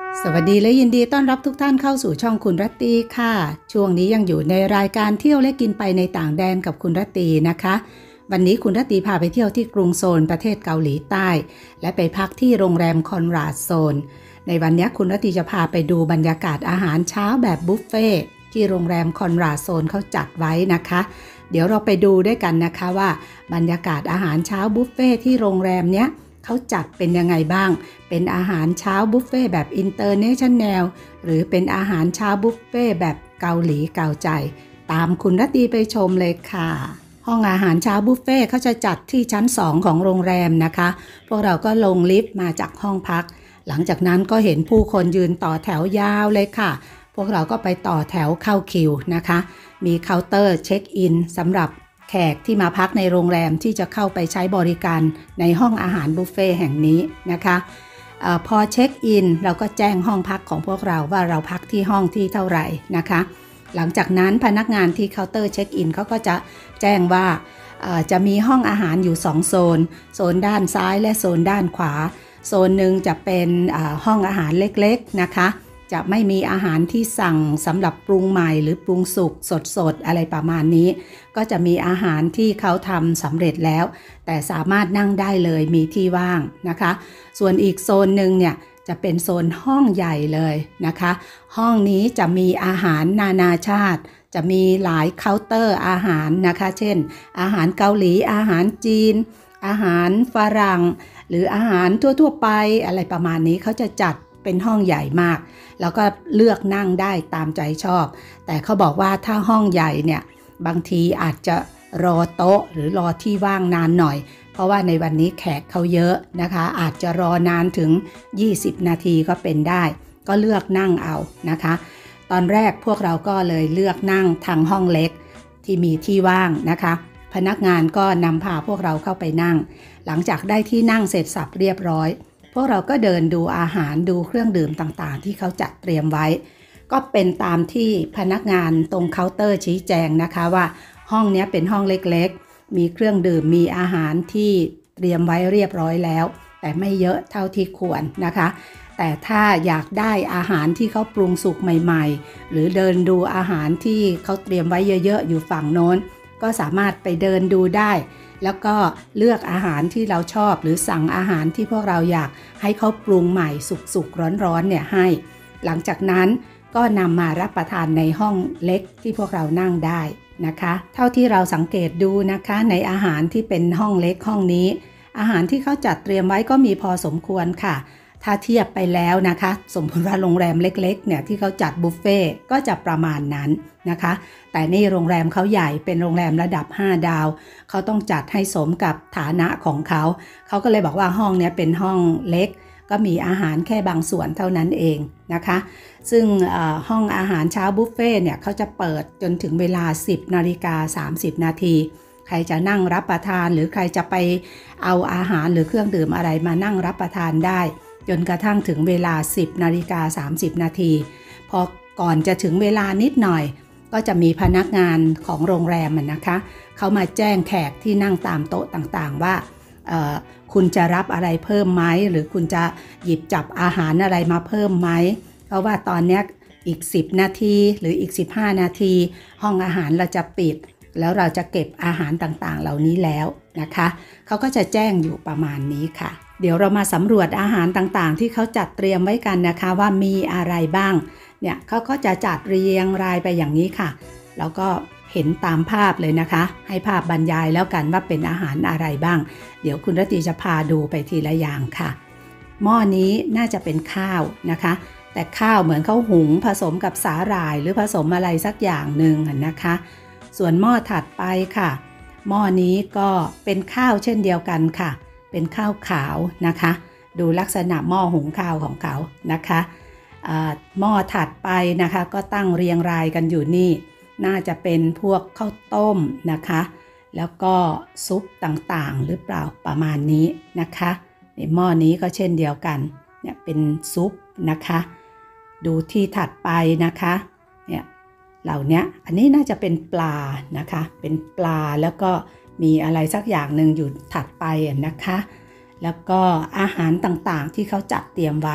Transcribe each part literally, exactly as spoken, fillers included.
สวัสดีและยินดีต้อนรับทุกท่านเข้าสู่ช่องคุณรัตตีค่ะช่วงนี้ยังอยู่ในรายการเที่ยวและกินไปในต่างแดนกับคุณรัตตีนะคะวันนี้คุณรัตตีพาไปเที่ยวที่กรุงโซลประเทศเกาหลีใต้และไปพักที่โรงแรมคอนราดโซนในวันนี้คุณรัตตีจะพาไปดูบรรยากาศอาหารเช้าแบบบุฟเฟ่ที่โรงแรมคอนราดโซนเขาจัดไว้นะคะเดี๋ยวเราไปดูด้วยกันนะคะว่าบรรยากาศอาหารเช้าบุฟเฟ่ที่โรงแรมเนี้ยเขาจัดเป็นยังไงบ้างเป็นอาหารเช้าบุฟเฟ่แบบอินเตอร์เนชั่นแนลหรือเป็นอาหารเช้าบุฟเฟ่แบบเกาหลีเกาใจตามคุณรัตตีไปชมเลยค่ะห้องอาหารเช้าบุฟเฟ่เขาจะจัดที่ชั้นสองของโรงแรมนะคะพวกเราก็ลงลิฟต์มาจากห้องพักหลังจากนั้นก็เห็นผู้คนยืนต่อแถวยาวเลยค่ะพวกเราก็ไปต่อแถวเข้าคิวนะคะมีเคาน์เตอร์เช็คอินสำหรับแขกที่มาพักในโรงแรมที่จะเข้าไปใช้บริการในห้องอาหารบุฟเฟ่แห่งนี้นะคะเอ่อพอเช็คอินเราก็แจ้งห้องพักของพวกเราว่าเราพักที่ห้องที่เท่าไหร่นะคะหลังจากนั้นพนักงานที่เคาน์เตอร์เช็คอินเขาก็จะแจ้งว่าจะมีห้องอาหารอยู่สองโซนโซนด้านซ้ายและโซนด้านขวาโซนหนึ่งจะเป็นห้องอาหารเล็กๆนะคะจะไม่มีอาหารที่สั่งสำหรับปรุงใหม่หรือปรุงสุกสดๆอะไรประมาณนี้ก็จะมีอาหารที่เขาทำสำเร็จแล้วแต่สามารถนั่งได้เลยมีที่ว่างนะคะส่วนอีกโซนหนึ่งเนี่ยจะเป็นโซนห้องใหญ่เลยนะคะห้องนี้จะมีอาหารนานาชาติจะมีหลายเคาน์เตอร์อาหารนะคะเช่นอาหารเกาหลีอาหารจีนอาหารฝรั่งหรืออาหารทั่วๆไปอะไรประมาณนี้เขาจะจัดเป็นห้องใหญ่มากแล้วก็เลือกนั่งได้ตามใจชอบแต่เขาบอกว่าถ้าห้องใหญ่เนี่ยบางทีอาจจะรอโต๊ะหรือรอที่ว่างนานหน่อยเพราะว่าในวันนี้แขกเขาเยอะนะคะอาจจะรอนานถึงยี่สิบนาทีก็เป็นได้ก็เลือกนั่งเอานะคะตอนแรกพวกเราก็เลยเลือกนั่งทางห้องเล็กที่มีที่ว่างนะคะพนักงานก็นำพาพวกเราเข้าไปนั่งหลังจากได้ที่นั่งเสร็จสับเรียบร้อยพวกเราก็เดินดูอาหารดูเครื่องดื่มต่างๆที่เขาจัดเตรียมไว้ก็เป็นตามที่พนักงานตรงเคาน์เตอร์ชี้แจงนะคะว่าห้องนี้เป็นห้องเล็กๆมีเครื่องดื่มมีอาหารที่เตรียมไว้เรียบร้อยแล้วแต่ไม่เยอะเท่าที่ควรนะคะแต่ถ้าอยากได้อาหารที่เขาปรุงสุกใหม่ๆหรือเดินดูอาหารที่เขาเตรียมไว้เยอะๆอยู่ฝั่งโน้นก็สามารถไปเดินดูได้แล้วก็เลือกอาหารที่เราชอบหรือสั่งอาหารที่พวกเราอยากให้เขาปรุงใหม่สุกๆร้อนๆเนี่ยให้หลังจากนั้นก็นำมารับประทานในห้องเล็กที่พวกเรานั่งได้นะคะเท่าที่เราสังเกตดูนะคะในอาหารที่เป็นห้องเล็กห้องนี้อาหารที่เขาจัดเตรียมไว้ก็มีพอสมควรค่ะถ้าเทียบไปแล้วนะคะสมมติว่าโรงแรมเล็กๆเนี่ยที่เขาจัดบุฟเฟ่ก็จะประมาณนั้นนะคะแต่นี่โรงแรมเขาใหญ่เป็นโรงแรมระดับห้าดาวเขาต้องจัดให้สมกับฐานะของเขาเขาก็เลยบอกว่าห้องนี้เป็นห้องเล็กก็มีอาหารแค่บางส่วนเท่านั้นเองนะคะซึ่งห้องอาหารเช้าบุฟเฟ่เนี่ยเขาจะเปิดจนถึงเวลา สิบนาฬิกาสามสิบนาทีใครจะนั่งรับประทานหรือใครจะไปเอาอาหารหรือเครื่องดื่มอะไรมานั่งรับประทานได้จนกระทั่งถึงเวลา สิบนาฬิกาสามสิบนาทีพอก่อนจะถึงเวลานิดหน่อยก็จะมีพนักงานของโรงแรมนะคะเขามาแจ้งแขกที่นั่งตามโต๊ะต่างๆว่าคุณจะรับอะไรเพิ่มไหมหรือคุณจะหยิบจับอาหารอะไรมาเพิ่มไหมเพราะว่าตอนนี้อีกสิบนาทีหรืออีกสิบห้านาทีห้องอาหารเราจะปิดแล้วเราจะเก็บอาหารต่างๆเหล่านี้แล้วนะคะเขาก็จะแจ้งอยู่ประมาณนี้ค่ะเดี๋ยวเรามาสำรวจอาหารต่างๆที่เขาจัดเตรียมไว้กันนะคะว่ามีอะไรบ้างเนี่ยเขาก็จะจัดเรียงรายไปอย่างนี้ค่ะแล้วก็เห็นตามภาพเลยนะคะให้ภาพบรรยายแล้วกันว่าเป็นอาหารอะไรบ้างเดี๋ยวคุณรัตตีจะพาดูไปทีละอย่างค่ะหม้อนี้น่าจะเป็นข้าวนะคะแต่ข้าวเหมือนเขาหุงผสมกับสาหร่ายหรือผสมอะไรสักอย่างหนึ่งนะคะส่วนหม้อถัดไปค่ะหม้อนี้ก็เป็นข้าวเช่นเดียวกันค่ะเป็นข้าวขาวนะคะดูลักษณะหม้อหุงข้าวของเขานะคะหม้อถัดไปนะคะก็ตั้งเรียงรายกันอยู่นี่น่าจะเป็นพวกข้าวต้มนะคะแล้วก็ซุปต่างๆหรือเปล่าประมาณนี้นะคะในหม้อนี้ก็เช่นเดียวกันเนี่ยเป็นซุปนะคะดูที่ถัดไปนะคะเนี่ยเหล่านี้อันนี้น่าจะเป็นปลานะคะเป็นปลาแล้วก็มีอะไรสักอย่างหนึ่งอยู่ถัดไปนะคะแล้วก็อาหารต่างๆที่เขาจัดเตรียมไว้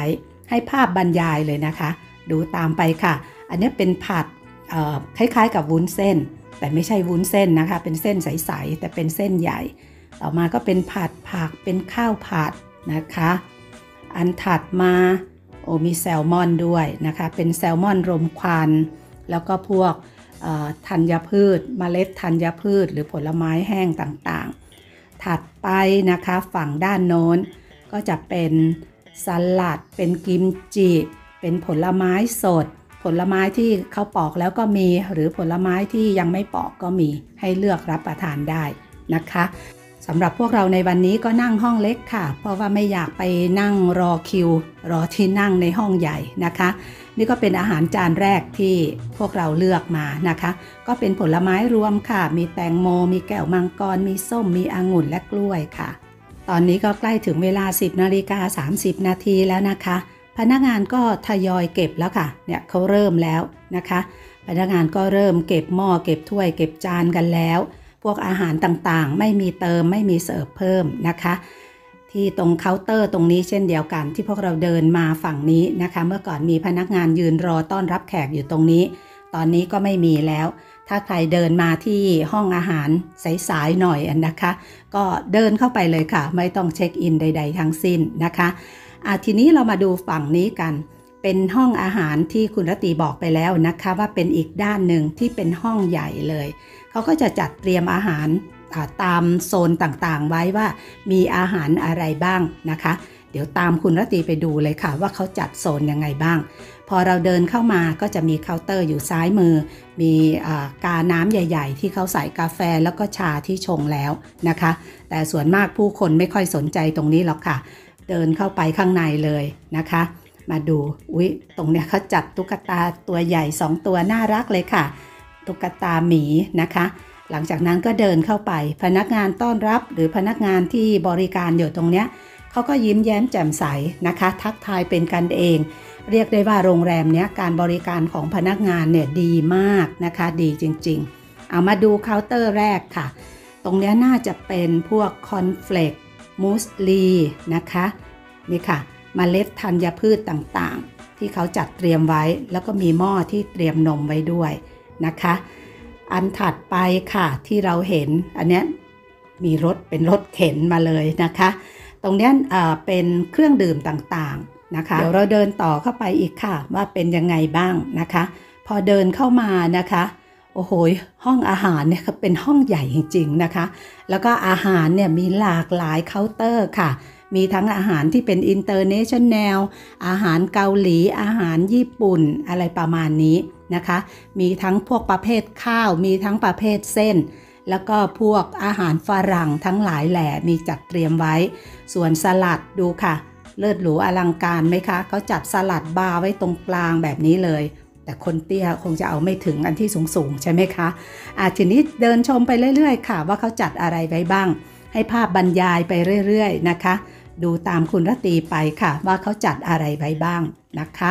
ให้ภาพบรรยายเลยนะคะดูตามไปค่ะอันนี้เป็นผัดคล้ายๆกับวุ้นเส้นแต่ไม่ใช่วุ้นเส้นนะคะเป็นเส้นใสๆแต่เป็นเส้นใหญ่ต่อมาก็เป็นผัดผักเป็นข้าวผัดนะคะอันถัดมาโอ้มีแซลมอนด้วยนะคะเป็นแซลมอนรมควันแล้วก็พวกธัญพืชเมล็ดธัญพืชหรือผลไม้แห้งต่างๆถัดไปนะคะฝั่งด้านโน้นก็จะเป็นสลัดเป็นกิมจิเป็นผลไม้สดผลไม้ที่เขาปอกแล้วก็มีหรือผลไม้ที่ยังไม่ปอกก็มีให้เลือกรับประทานได้นะคะสำหรับพวกเราในวันนี้ก็นั่งห้องเล็กค่ะเพราะว่าไม่อยากไปนั่งรอคิวรอที่นั่งในห้องใหญ่นะคะนี่ก็เป็นอาหารจานแรกที่พวกเราเลือกมานะคะก็เป็นผลไม้รวมค่ะมีแตงโมมีแก้วมังกรมีส้มมีองุ่นและกล้วยค่ะตอนนี้ก็ใกล้ถึงเวลา สิบนาฬิกาสามสิบนาทีแล้วนะคะพนักงานก็ทยอยเก็บแล้วค่ะเนี่ยเขาเริ่มแล้วนะคะพนักงานก็เริ่มเก็บหม้อเก็บถ้วยเก็บจานกันแล้วพวกอาหารต่างๆไม่มีเติมไม่มีเสิร์ฟเพิ่มนะคะที่ตรงเคาน์เตอร์ตรงนี้เช่นเดียวกันที่พวกเราเดินมาฝั่งนี้นะคะเมื่อก่อนมีพนักงานยืนรอต้อนรับแขกอยู่ตรงนี้ตอนนี้ก็ไม่มีแล้วถ้าใครเดินมาที่ห้องอาหารสายๆหน่อยนะคะก็เดินเข้าไปเลยค่ะไม่ต้องเช็คอินใดๆทั้งสิ้นนะคะอ่ะทีนี้เรามาดูฝั่งนี้กันเป็นห้องอาหารที่คุณรตีบอกไปแล้วนะคะว่าเป็นอีกด้านหนึ่งที่เป็นห้องใหญ่เลยเขาก็จะจัดเตรียมอาหารตามโซนต่างๆไว้ว่ามีอาหารอะไรบ้างนะคะเดี๋ยวตามคุณรตีไปดูเลยค่ะว่าเขาจัดโซนยังไงบ้างพอเราเดินเข้ามาก็จะมีเคาน์เตอร์อยู่ซ้ายมือมีกาน้ำใหญ่ๆที่เขาใส่กาแฟแล้วก็ชาที่ชงแล้วนะคะแต่ส่วนมากผู้คนไม่ค่อยสนใจตรงนี้หรอกค่ะเดินเข้าไปข้างในเลยนะคะมาดูอุ๊ยตรงเนี้ยเขาจัดตุ๊กตาตัวใหญ่สองตัวน่ารักเลยค่ะตุ๊กตาหมีนะคะหลังจากนั้นก็เดินเข้าไปพนักงานต้อนรับหรือพนักงานที่บริการอยู่ตรงเนี้ยเขาก็ยิ้มแย้มแจ่มใสนะคะทักทายเป็นกันเองเรียกได้ว่าโรงแรมเนี้ยการบริการของพนักงานเนี่ยดีมากนะคะดีจริงๆเอามาดูเคาน์เตอร์แรกค่ะตรงเนี้ยน่าจะเป็นพวกคอนเฟลกมูสลีนะคะนี่ค่ะเมล็ดธัญพืชต่างๆที่เขาจัดเตรียมไว้แล้วก็มีหม้อที่เตรียมนมไว้ด้วยนะคะอันถัดไปค่ะที่เราเห็นอันนี้มีรถเป็นรถเข็นมาเลยนะคะตรงนี้เอ่อเป็นเครื่องดื่มต่างๆนะคะเดี๋ยวเราเดินต่อเข้าไปอีกค่ะว่าเป็นยังไงบ้างนะคะพอเดินเข้ามานะคะโอ้โหห้องอาหารเนี่ยเป็นห้องใหญ่จริงๆนะคะแล้วก็อาหารเนี่ยมีหลากหลายเคาน์เตอร์ค่ะมีทั้งอาหารที่เป็นอินเตอร์เนชั่นแนลอาหารเกาหลีอาหารญี่ปุ่นอะไรประมาณนี้นะคะมีทั้งพวกประเภทข้าวมีทั้งประเภทเส้นแล้วก็พวกอาหารฝรั่งทั้งหลายแหล่มีจัดเตรียมไว้ส่วนสลัดดูค่ะเลิศหรูอลังการไหมคะเขาจัดสลัดบาร์ไว้ตรงกลางแบบนี้เลยแต่คนเตี้ยคงจะเอาไม่ถึงอันที่สูงๆใช่ไหมคะอาทีนี้เดินชมไปเรื่อยๆค่ะว่าเขาจัดอะไรไว้บ้างให้ภาพบรรยายไปเรื่อยๆนะคะดูตามคุณรตีไปค่ะว่าเขาจัดอะไรไว้บ้างนะคะ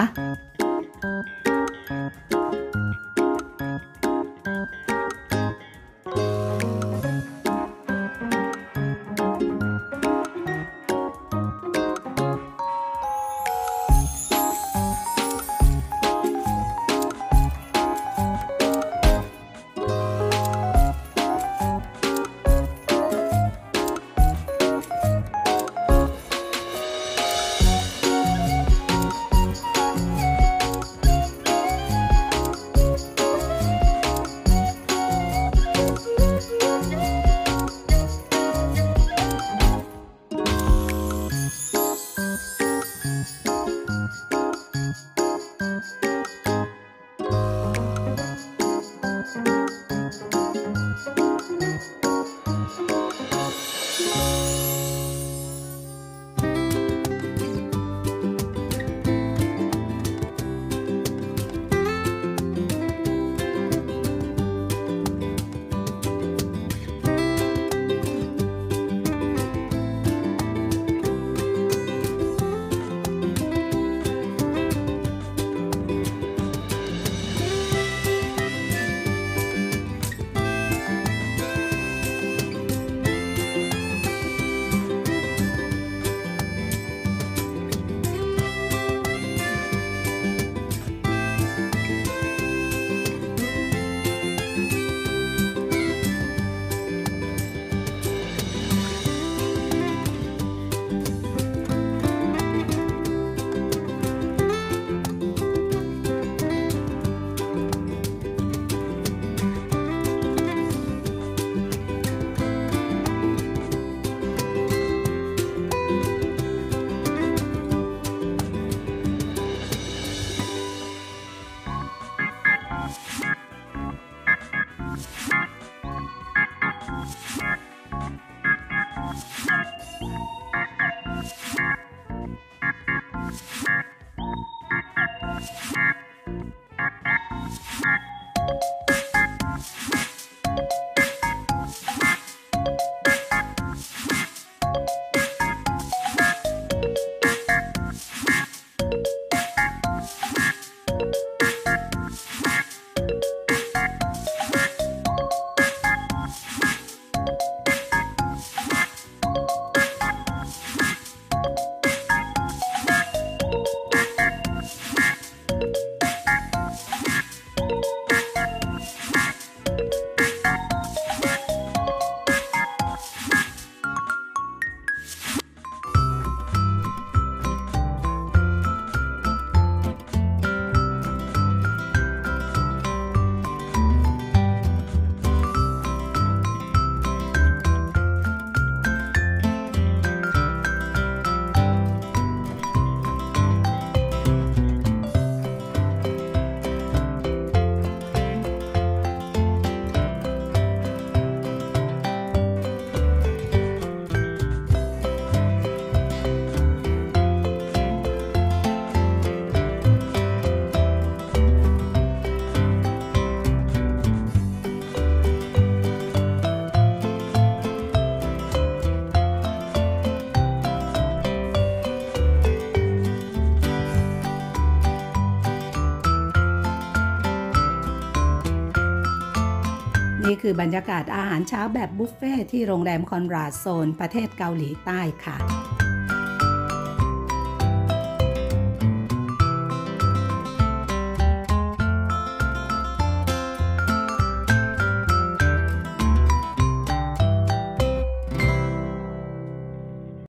นี่คือบรรยากาศอาหารเช้าแบบบุฟเฟ่ที่โรงแรมคอนราดโซนประเทศเกาหลีใต้ค่ะ